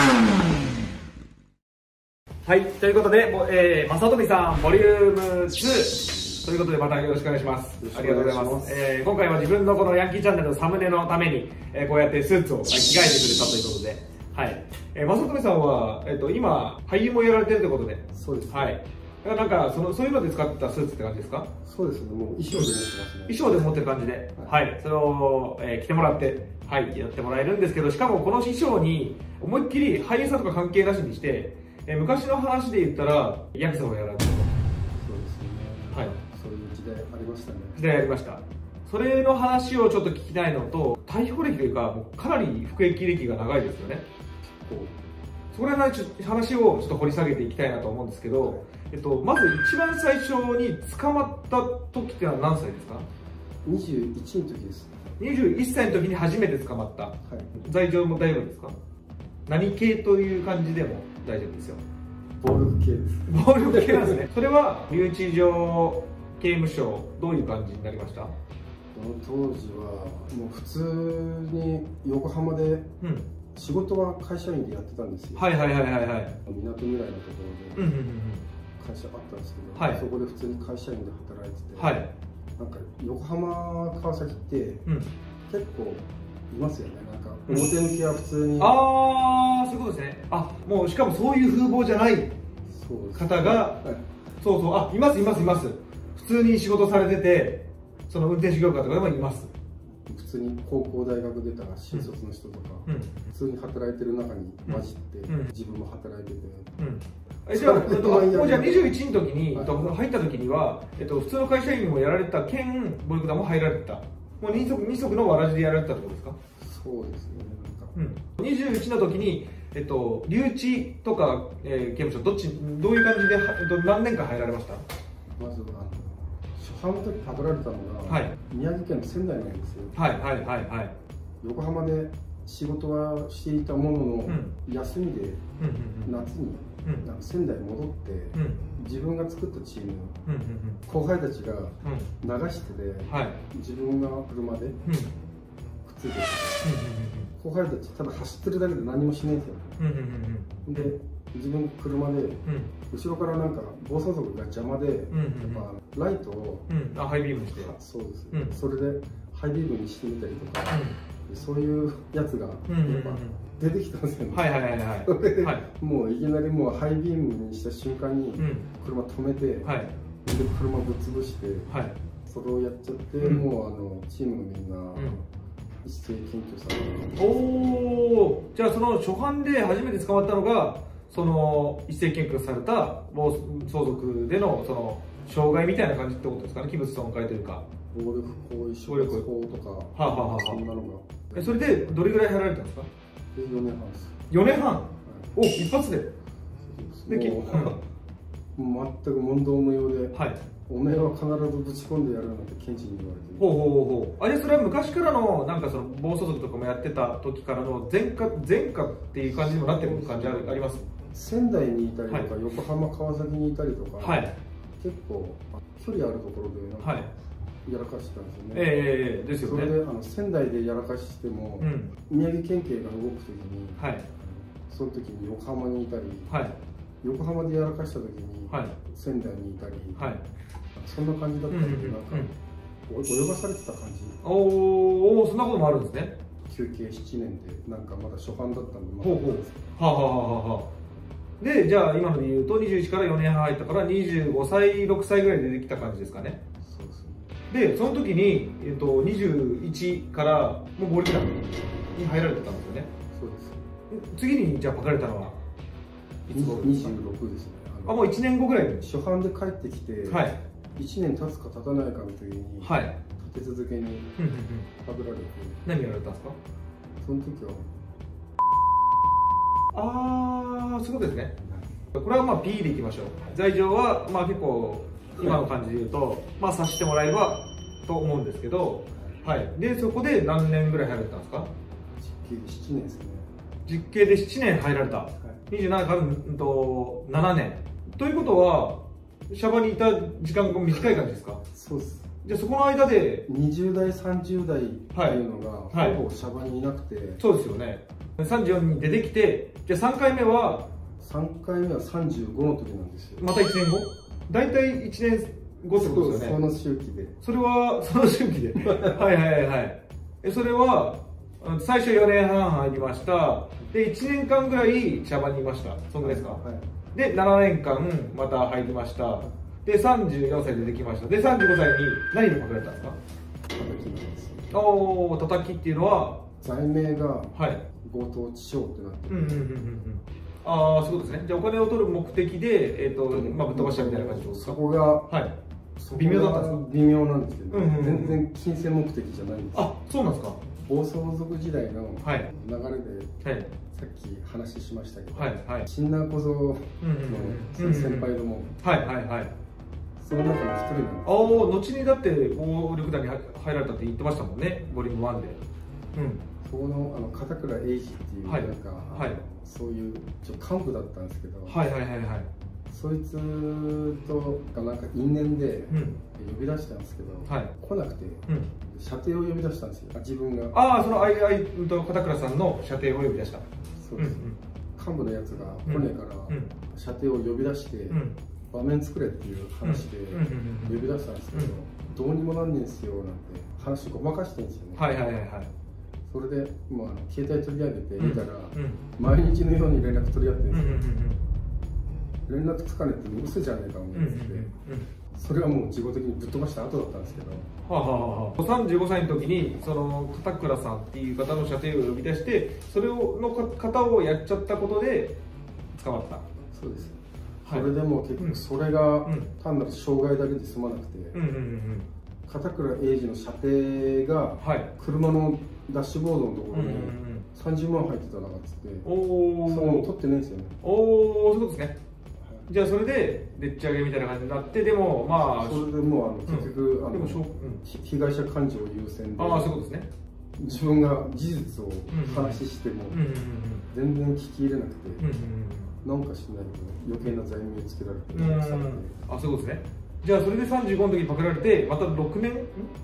はい、ということで、正富さん、ボリューム2ということで、またよろしくお願いします。ありがとうございます。今回は自分のこのヤンキーチャンネルのサムネのために、こうやってスーツを着替えてくれたということで、はい。正富さんは、今、俳優もやられてるということで、 そうです。 はい。なんかそういうので使ったスーツって感じですか？ そうですね、もう衣装で持ってますね。 衣装で持ってる感じで、はい、それを、着てもらって、はい、やってもらえるんですけど、しかもこの衣装に思いっきり俳優さんとか関係なしにして、昔の話で言ったら、ヤクザをやられたと。 そうですね。 はい。 そういう時代ありましたね。 時代ありました。それの話をちょっと聞きたいのと、逮捕歴というか、もうかなり服役歴が長いですよね。そこら辺の話をちょっと掘り下げていきたいなと思うんですけど、まず一番最初に捕まった時ってのは何歳ですか ？21の時です。 21歳の時に初めて捕まった。はい、罪状も大丈夫ですか？何系という感じでも大丈夫ですよ。 暴力系です。 暴力系なんですね。それは留置場、刑務所、どういう感じになりました？ その当時はもう普通に横浜で、仕事は会社員でやってたんですよ。 はいはいはいはいはい。 みなとみらいのところで会社あったんですけど、はい、そこで普通に会社員で働いてて、はい、なんか横浜川崎って、結構いますよね。なんか表向きは普通に、 ああ、そういうことですね。あ、もうしかもそういう風貌じゃない方が、そうそう、あ、いますいますいます。普通に仕事されてて、その運転手業界とかでもいます。 普通に高校大学出た新卒の人とか、普通に働いてる中に混じって、自分も働いてて、 じゃあ21の時に入った時には、普通の会社員もやられた兼暴力団も入られてた、もう二足のわらじでやられてたってことですか？ そうですね。なんか、 21の時に、留置とか、刑務所どういう感じで何年間入られました？ まず初犯の時パクられたのが、宮城県の仙台なんですよ。 はいはいはいはい。 横浜で仕事はしていたものの、休みで夏に仙台に戻って、自分が作ったチーム、後輩たちが流してて、自分が車でくっついてて、後輩たちただ走ってるだけで何もしないんですよ。で自分車で後ろからなんか暴走族が邪魔で、やっぱライトをハイビームにして、 そうです、それでハイビームにしてみたりとか、そういうやつがやっぱ出てきたんですよね。 はいはいはいはい。 もういきなりもうハイビームにした瞬間に車止めて、で車ぶっ潰して、それをやっちゃって、もうチームのみんな一斉検挙された。 おお、じゃあその初犯で初めて捕まったのがその一斉検挙された暴走族でのその障害みたいな感じってことですかね。器物損壊というか暴力行為、処罰法とか、そんなのが。 それでどれぐらい入られたんですか ？4年半です。 4年半、お、一発で。 全く問答無用で、お前は必ずぶち込んでやるなんて検事に言われて。 ほうほうほうほう。あれ、それは昔からのなんかその暴走族とかもやってた時からの前科っていう感じにもなってる感じあります？ 仙台にいたりとか、横浜川崎にいたりとか、結構距離あるところでなんかやらかしてたんですよね。 ですよね。 それで仙台でやらかしても、宮城県警が動くときに、その時に横浜にいたり、横浜でやらかした時に仙台にいたり、そんな感じだったので、なんか泳がされてた感じ。 おお、そんなこともあるんですね。 休憩7年で、なんかまだ初犯だったんで、 ほうほう、はあはあはあはあ。で、じゃあ今ので言うと21から4年半入ったから25歳、6歳ぐらいで出てきた感じですかね。 そうですね。 で、その時に、21からもう暴力団に入られてたんですよね。 そうです。 次にじゃあパクられたのはいつ頃ですか ？26ですね。 あ、もう1年後ぐらいに初犯で帰ってきて、1年経つか経たないかの時に、立て続けにパクられて。 何やられたんですか？ その時はああ、そういうことですね。これはまあ P でいきましょう。罪状はまあ結構今の感じで言うと、まあ察してもらえればと思うんですけど、でそこで何年ぐらい入られたんですか？ 実刑で7年ですね。 実刑で7年入られた。27から7年。ということはシャバにいた時間が短い感じですか？ そうです。 じゃあそこの間で 20代30代っていうのがほぼシャバにいなくて、 そうですよね。 34に出てきて、じゃあ3回目は 3回目は35の時なんですよ。 また1年後、大体1年後ってことですよね。 その周期で。 それはその周期ではいはいはい。それは最初4年半入りました。で1年間ぐらい茶番にいました。そんぐらいですか？はい、で7年間また入りました。で34歳で出てきました。で35歳に何でパクられたんですか？ 叩きなんです。 おお、叩きっていうのは罪名がはい強盗致傷ってなってて、 ああ、そういうことですね。じゃあお金を取る目的でまあぶっ飛ばしたみたいな感じですか？ そこがはい微妙だったんですか？ 微妙なんですけど、全然金銭目的じゃないんです。 あ、そうなんですか？ 暴走族時代の流れで、 はい、 さっき話しましたけど、 はいはい、 シンナー小僧の先輩ども、 はいはいはい、 その中の一人なんです。 ああ、後にだって暴力団に入られたって言ってましたもんね、ボリューム1で。 そこの片倉英二っていう、なんか、そういう幹部だったんですけど、そいつとなんか因縁で呼び出したんですけど、来なくて、舎弟を呼び出したんですよ、自分が。 ああ、その片倉さんの舎弟を呼び出した。 そうです。幹部のやつが来ねえから、舎弟を呼び出して、場面作れっていう話で呼び出したんですけど、どうにもなんねえんすよなんて話ごまかしてるんですよね。それで携帯取り上げて見たら、毎日のように連絡取り合ってるんですよ。連絡つかねえって嘘じゃねえか思って、それはもう自己的にぶっ飛ばした後だったんですけど、 35歳の時にその片倉さんっていう方の舎弟を呼び出して、それの方をやっちゃったことで捕まった。 そうです。それでも結局それが単なる傷害だけで済まなくて、片倉英二の舎弟が車のダッシュボードのところに30万入ってたなっつって、その取ってないんですよね。 おお、そういうことですね。じゃあそれででっち上げみたいな感じになって、でもまあそれでもう結局被害者感情優先で、 ああ、そういうことですね。 自分が事実を話しても全然聞き入れなくて、なんかしないけど余計な罪名つけられて、 あ、そういうことですね。じゃあそれで35の時にパクられて、また6年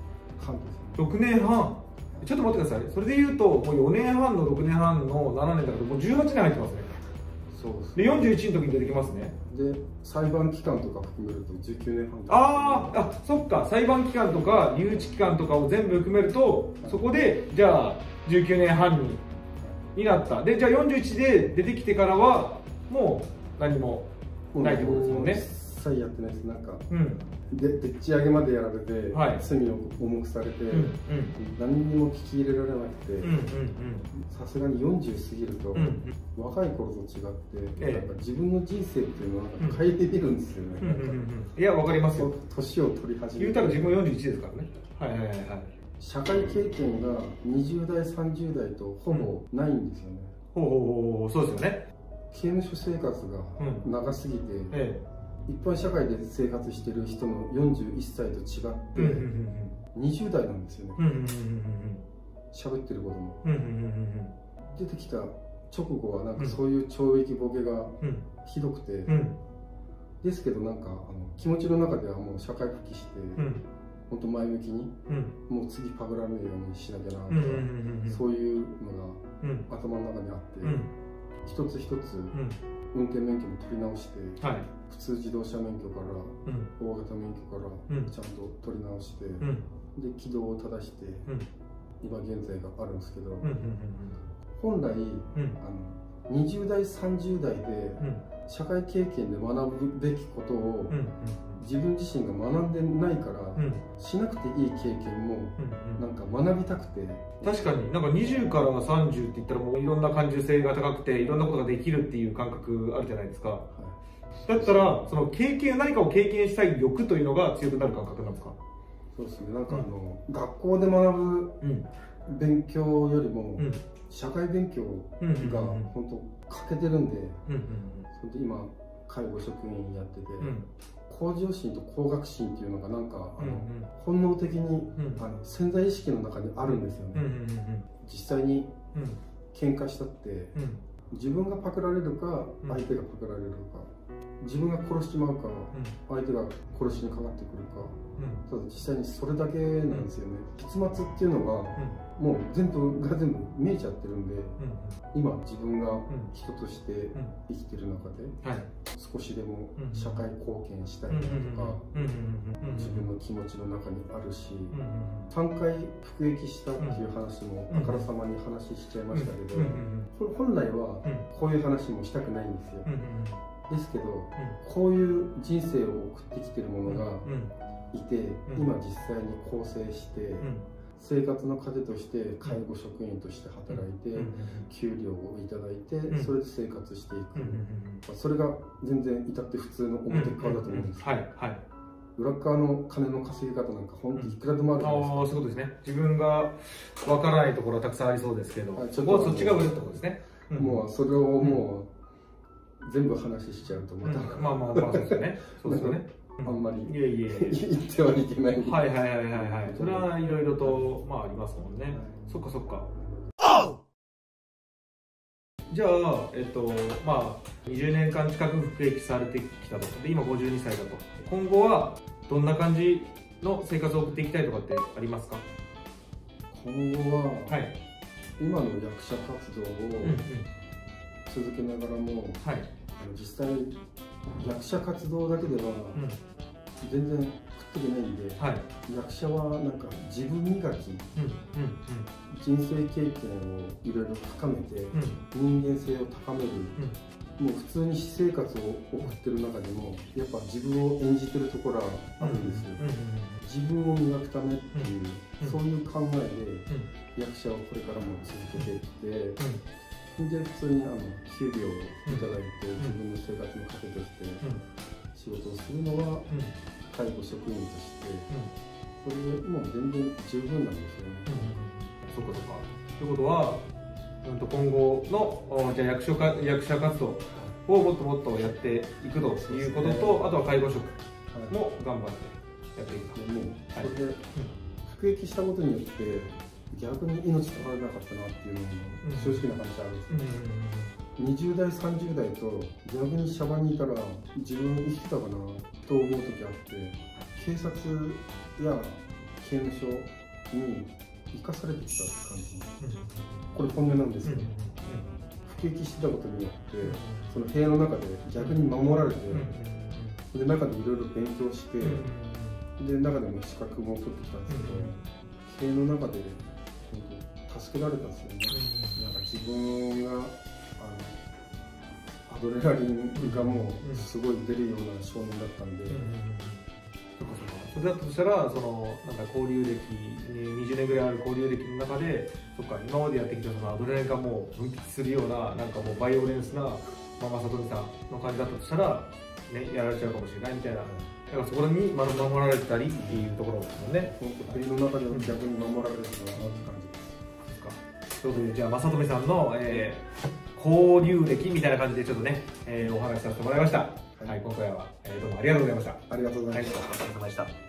半。ちょっと待ってください。それでいうともう4年半の6年半の7年だからもう18年入ってますね。そうです。で41の時に出てきますね。 で裁判期間とか含めると19年半。 あ、そっか。裁判期間とか留置期間とかを全部含めると、そこでじゃあ19年半になった。でじゃあ41で出てきてからはもう何もないってことですもんね。 一切やってないです。なんかでっち上げまでやられて、罪を重くされて、何にも聞き入れられなくて、さすがに40過ぎると、若い頃と違って、なんか自分の人生っていうのはなんか変えてみるんですよね。 いや、わかりますよ。 年を取り始め言うたら自分41ですからね。 社会経験が20代、30代とほぼないんですよね。 そうですよね。 刑務所生活が長すぎて、一般社会で生活している人の41歳と違って20代なんですよね。喋ってることも出てきた直後はなんかそういう懲役ボケがひどくて、ですけどなんか気持ちの中ではもう社会復帰して本当前向きにもう次パクられないようにしなきゃなとか、そういうのが頭の中にあって、一つ一つ運転免許も取り直して、普通自動車免許から大型免許からちゃんと取り直して、で軌道を正して今現在があるんですけど、本来20代30代で社会経験で学ぶべきことを自分自身が学んでないから、しなくていい経験もなんか学びたくて。 確かになんか20から30って言ったらもういろんな感受性が高くていろんなことができるっていう感覚あるじゃないですか。だったらその何かを経験したい欲というのが強くなる感覚なんですか？ そうですね。なんか学校で学ぶ勉強よりも社会勉強が本当欠けてるんで、今介護職員やってて、向上心と向学心っていうのがなんか本能的に潜在意識の中にあるんですよね。実際に喧嘩したって自分がパクられるか相手がパクられるか、自分が殺しちまうか相手が殺しにかかってくるか、ただ実際にそれだけなんですよね。結末っていうのがもう全部見えちゃってるんで、 今自分が人として生きてる中で少しでも社会貢献したいなとか自分の気持ちの中にあるし、3回服役したっていう話もあからさまに話しちゃいましたけど、本来はこういう話もしたくないんですよ。ですけど、こういう人生を送ってきてるものがいて、今実際に更生して生活の糧として介護職員として働いて給料をいただいて、それで生活していく、それが全然至って普通の表側だと思うんですけど、裏側の金の稼ぎ方なんか本当にいくらでもあるじゃないですか。 そういうことですね。自分が分からないところはたくさんありそうですけど、そっちが上ってことですね。 もうそれをもう全部話しちゃうとまたまあそうですよね。そうですよね。 あんまり言ってはいけない。 それはいろいろとありますもんね。そっかそっか。じゃあ20年間近く服役されてきたと。で今52歳だと。今後はどんな感じの生活を送っていきたいとかってありますか？ 今後は今の役者活動を続けながらも、実際役者活動だけでは全然食っていけないんで、役者はなんか自分磨き、人生経験をいろいろ深めて、人間性を高める、もう普通に私生活を送ってる中でもやっぱ自分を演じてるところはあるんですよ。自分を磨くためっていう、そういう考えで役者をこれからも続けていって、で普通に給料をいただいて自分の生活の糧として仕事をするのは介護職員としてそれでもう全然十分なんですよね。 そうかそうか。ということは今後のじゃあ役者活動をもっともっとやっていくということと、あとは介護職も頑張ってやっていくと。 それで服役したことによって逆に命取られなかったなっていうのも正直な話あるんですけど、20代30代と逆にシャバにいたら自分生きてたかなと思う時あって、警察や刑務所に生かされてきたって感じ、これ本音なんですけど、服役してたことによってその部屋の中で逆に守られて、で中でいろいろ勉強して、で中でも資格も取ってきたんですけど、塀の中で助けられたんですよね。なんか自分がアドレナリンがもうすごい出るような少年だったんで、 それだとしたらなんか交流歴20年ぐらいある交流歴の中で、今までやってきたアドレナリンがもう分泌するようななんかもうバイオレンスな正富さんの感じだったとしたら、やられちゃうかもしれないみたいな。だからそこに守られたりっていうところですもんね。 国の中では逆に守られるのかなって感じです。 ということで、じゃあ正富さんの、交流歴みたいな感じでちょっとね、お話しさせてもらいました。今回は、どうもありがとうございました。 ありがとうございました。 ありがとうございました。